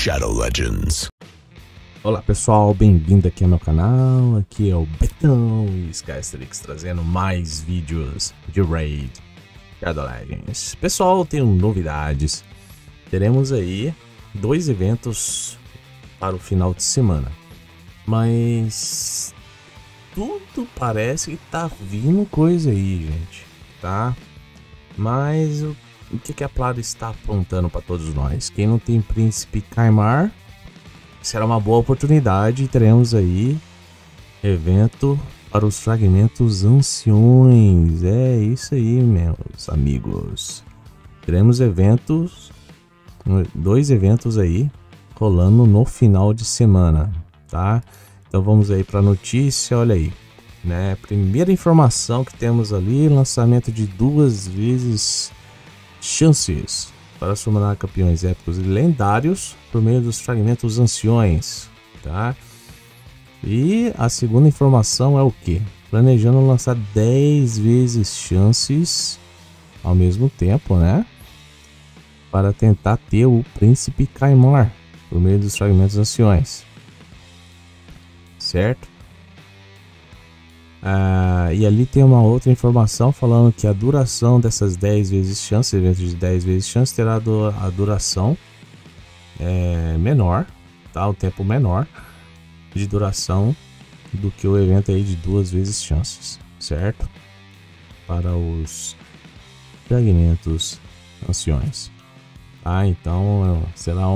Shadow Legends. Olá pessoal, bem-vindo aqui ao meu canal, aqui é o Betão e Skystrix trazendo mais vídeos de Raid Shadow Legends. Pessoal, tenho novidades, teremos aí 2 eventos para o final de semana, mas tudo parece que tá vindo coisa aí, gente, tá? Mas o que a Plaro está apontando para todos nós? Quem não tem Príncipe Caimar, será uma boa oportunidade. Teremos aí evento para os fragmentos anciões. É isso aí, meus amigos. Teremos eventos, 2 eventos aí rolando no final de semana, tá? Então vamos aí para a notícia, olha aí, né? Primeira informação que temos ali, lançamento de 2 vezes chances para summonar campeões épicos e lendários por meio dos fragmentos anciões, tá? E a segunda informação é o que? Planejando lançar 10 vezes chances ao mesmo tempo, né? Para tentar ter o Príncipe Caimar por meio dos fragmentos anciões, certo? E ali tem uma outra informação falando que a duração dessas 10 vezes chances, evento de 10 vezes chances, terá a duração menor, tá? O tempo menor de duração do que o evento aí de 2 vezes chances, certo? Para os fragmentos anciões, tá? Então será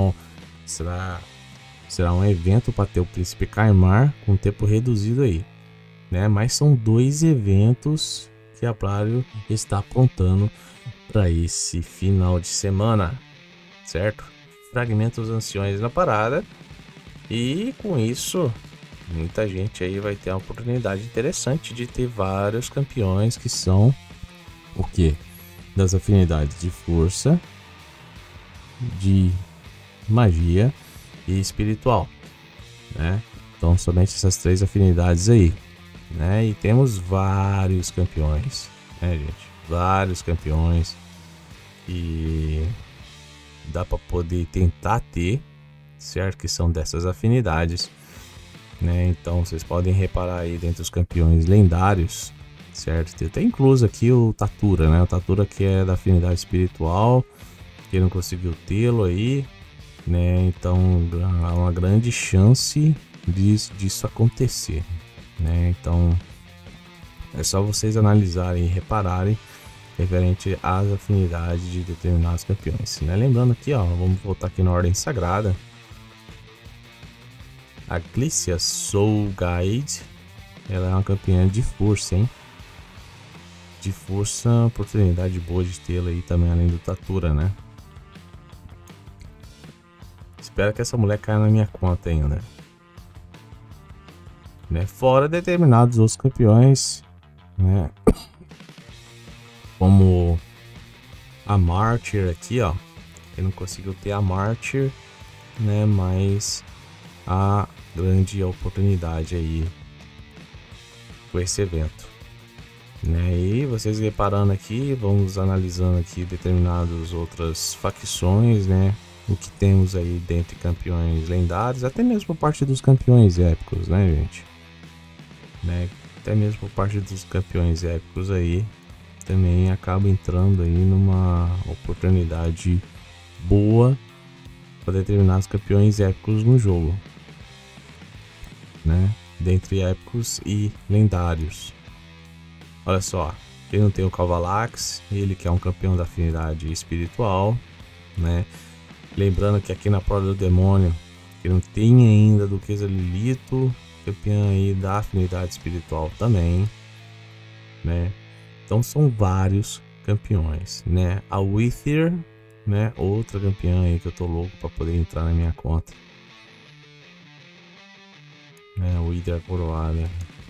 um evento para ter o Príncipe Caimar com tempo reduzido aí, né? Mas são 2 eventos que a Plaro está apontando para esse final de semana, certo? Fragmentos anciões na parada, e com isso muita gente aí vai ter uma oportunidade interessante de ter vários campeões que são o que? Das afinidades de força, de magia e espiritual, né? Então somente essas 3 afinidades aí, né? E temos vários campeões, né, gente? Vários campeões e dá para poder tentar ter, certo? Que são dessas afinidades, né? Então vocês podem reparar aí dentro dos campeões lendários, certo? Tem até incluso aqui o Tatura, né? O Tatura que é da afinidade espiritual, quem não conseguiu tê-lo aí, né? Então há uma grande chance disso acontecer, né? Então é só vocês analisarem e repararem referente às afinidades de determinados campeões, né? Lembrando aqui, ó, vamos voltar aqui na ordem sagrada. A Glícia Soul Guide, ela é uma campeã de força, hein? De força, oportunidade boa de tê-la aí também, além do Tatura, né? Espero que essa mulher caia na minha conta ainda, né? Fora determinados outros campeões, né? Como a Martyr aqui, ó. Quem não conseguiu ter a Martyr, né? Mas a grande oportunidade aí com esse evento, né? E vocês reparando aqui, vamos analisando aqui determinadas outras facções, né? O que temos aí dentre campeões lendários, até mesmo por parte dos campeões épicos, né, gente? Né? Até mesmo por parte dos campeões épicos aí também acaba entrando aí numa oportunidade boa para determinados campeões épicos no jogo, né? Dentre épicos e lendários. Olha só, quem não tem o Cavalax, ele que é um campeão da afinidade espiritual, né? Lembrando que aqui na prova do demônio, que não tem ainda Duquesa Lilito, campeã aí da afinidade espiritual também, né? Então são vários campeões, né? A Wither, né? Outra campeã aí que eu tô louco para poder entrar na minha conta, né? A Wither coroada.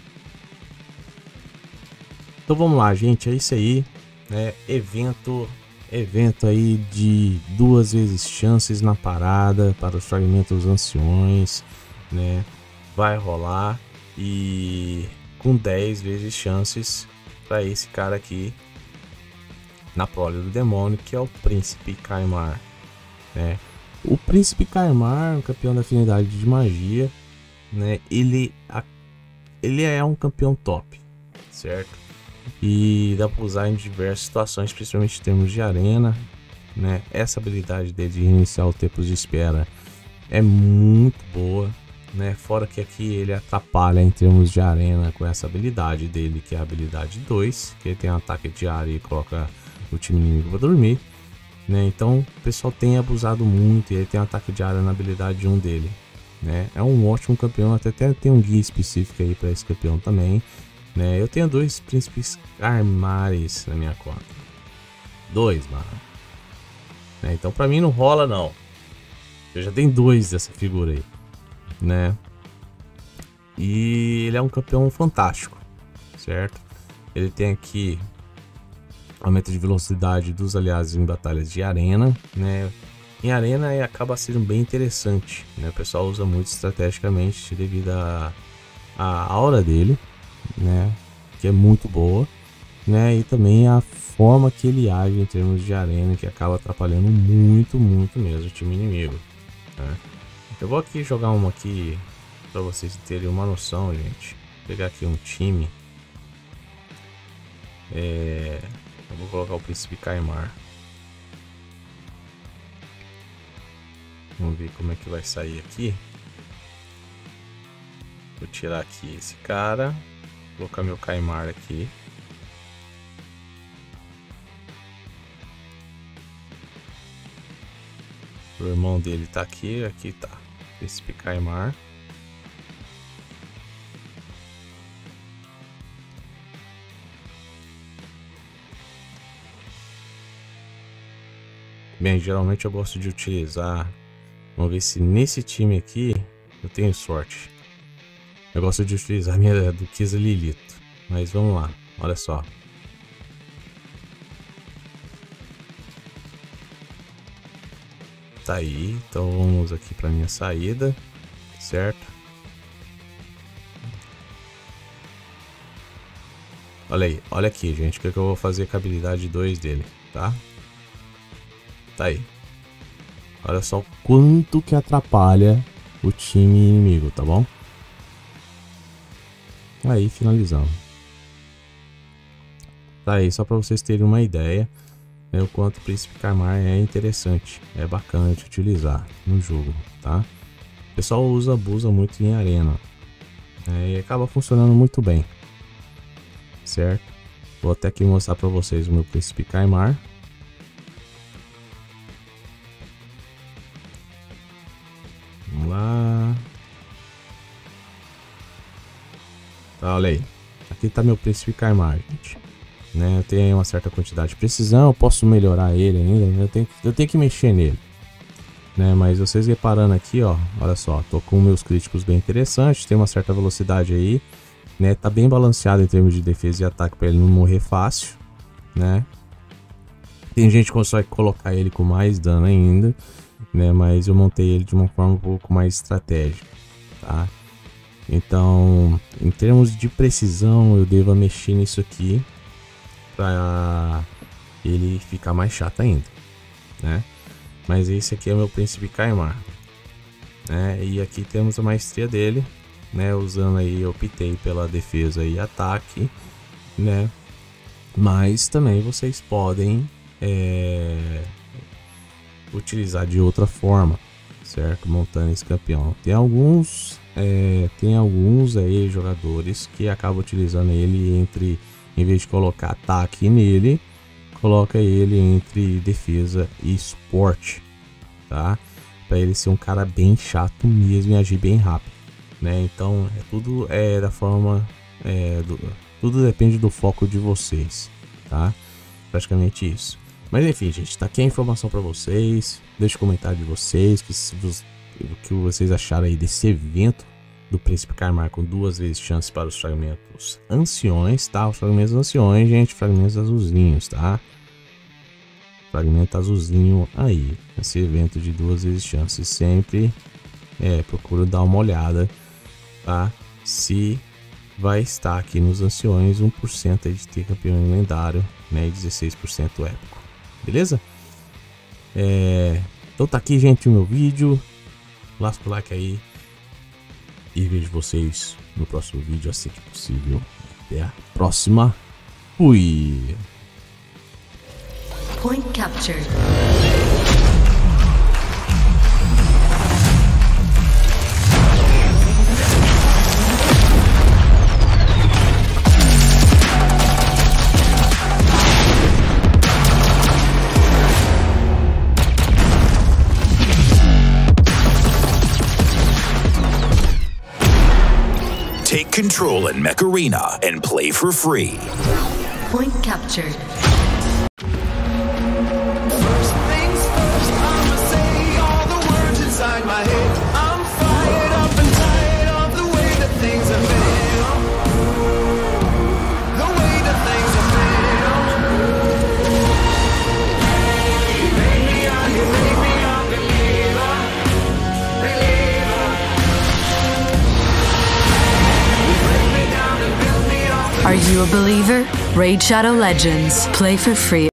Então vamos lá, gente, é isso aí, né? Evento aí de 2 vezes chances na parada para os fragmentos anciões, né? Vai rolar, e com 10 vezes chances para esse cara aqui na prole do demônio, que é o Príncipe Caimar, né? O Príncipe Caimar, um campeão da afinidade de magia, né? Ele é um campeão top, certo? E dá para usar em diversas situações, principalmente em termos de arena, né? Essa habilidade dele de reiniciar o tempo de espera é muito boa, né? Fora que aqui ele atrapalha em termos de arena com essa habilidade dele, que é a habilidade 2, que ele tem um ataque diário e coloca o time inimigo para dormir, né? Então o pessoal tem abusado muito e ele tem um ataque diário na habilidade 1 dele, né? É um ótimo campeão, até tem um guia específico aí para esse campeão também, né? Eu tenho 2 príncipes Caimares na minha conta. 2, mano. Né? Então pra mim não rola não. Eu já tenho 2 dessa figura aí, né? E ele é um campeão fantástico, certo? Ele tem aqui aumento de velocidade dos aliados em batalhas de arena, né? Em arena acaba sendo bem interessante, né? O pessoal usa muito estrategicamente devido à aura dele, né? Que é muito boa, né? E também a forma que ele age em termos de arena, que acaba atrapalhando muito mesmo o time inimigo, né? Eu vou aqui jogar uma aqui para vocês terem uma noção, gente. Vou pegar aqui um time. Eu vou colocar o Príncipe Caimar. Vamos ver como é que vai sair aqui. Vou tirar aqui esse cara. Vou colocar meu Caimar aqui. O irmão dele tá aqui. Aqui tá. Príncipe Caimar. Bem, geralmente eu gosto de utilizar. Vamos ver se nesse time aqui eu tenho sorte. Eu gosto de utilizar a minha Duquesa Lilito. Mas vamos lá, olha só. Tá aí, então vamos aqui para minha saída, certo? Olha aí, olha aqui, gente, o que eu vou fazer com a habilidade 2 dele, tá? Tá aí. Olha só o quanto que atrapalha o time inimigo, tá bom? Aí, finalizamos. Tá aí, só para vocês terem uma ideia, né, o quanto o Príncipe Caimar é interessante, é bacana de utilizar no jogo, tá? O pessoal abusa muito em arena, né, e acaba funcionando muito bem, certo? Vou até aqui mostrar para vocês o meu Príncipe Caimar. Vamos lá. Tá, olha aí. Aqui tá meu Príncipe Caimar, gente. Né, eu tenho uma certa quantidade de precisão, eu posso melhorar ele ainda, eu tenho que mexer nele, né? Mas vocês reparando aqui, ó, olha só, tô com meus críticos bem interessantes, tem uma certa velocidade aí, né? Tá bem balanceado em termos de defesa e ataque para ele não morrer fácil, né? Tem gente que consegue colocar ele com mais dano ainda, né? Mas eu montei ele de uma forma um pouco mais estratégica, tá? Então, em termos de precisão, eu devo mexer nisso aqui para ele ficar mais chato ainda, né? Mas esse aqui é o meu Príncipe Caimar, né? E aqui temos a maestria dele, né? Usando aí, eu optei pela defesa e ataque, né? Mas também vocês podem utilizar de outra forma, certo? Montando esse campeão. Tem alguns aí jogadores que acabam utilizando ele em vez de colocar ataque nele, coloca ele entre defesa e suporte, tá? Para ele ser um cara bem chato mesmo e agir bem rápido, né? Então tudo da forma, tudo depende do foco de vocês, tá? Praticamente isso. Mas enfim, gente, tá aqui a informação para vocês. Deixa o comentário de vocês o que vocês acharam aí desse evento do Príncipe Caimar com 2 vezes chance para os fragmentos anciões, tá? Os fragmentos anciões, gente, fragmentos azulzinhos, tá? Fragmento azulzinho aí, esse evento de 2 vezes chance, sempre procuro dar uma olhada, tá? Se vai estar aqui nos anciões 1% aí de ter campeão lendário, né? E 16% épico, beleza? Então tá aqui, gente, o meu vídeo. Lasca o like aí. E vejo vocês no próximo vídeo assim que possível. Até a próxima. Fui! Point captured. Take control in Mech Arena and play for free. Point captured. First things first, I'ma say all the words inside my head. I'm fired up and tired of the way that things have been. The way that things have been. You make me a believer. Are you a believer? Raid Shadow Legends. Play for free.